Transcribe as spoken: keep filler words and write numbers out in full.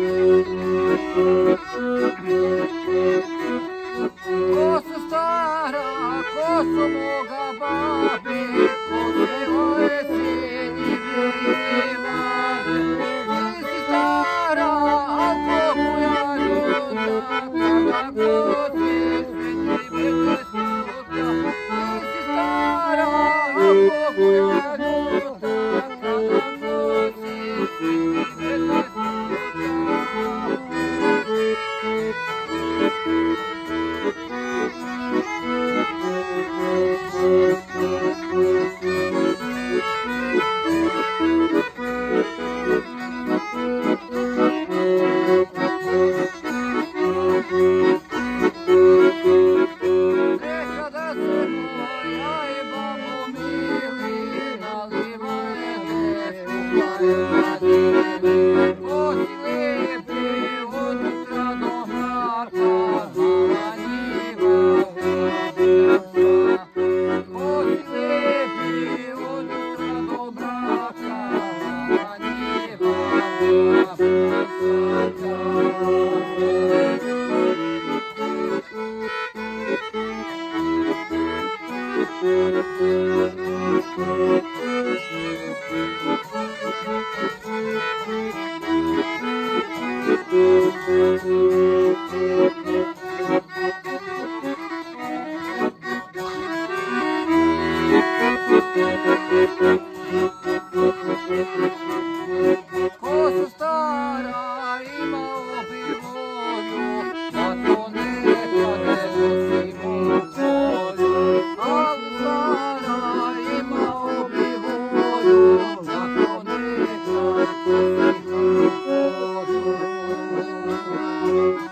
Ko su stara, ko su moga babi, ko djevoj sini vjerivane. Ti si stara, al kogu ja ljuta, kada god mi sveti vete sutra. Ti si stara, al kogu ja ljuta, kada god mi sveti vete Nekada se moja i babo mili nalivale kupajati. Oči lijepi od jutra do mraka, mala njiva uđa. Oči lijepi od jutra do mraka, mala njiva uđa. Ko su stara, imao bi volju, a to nekad ne nosimo volju. A stara, imao bi volju, a to nekad ne nosimo volju.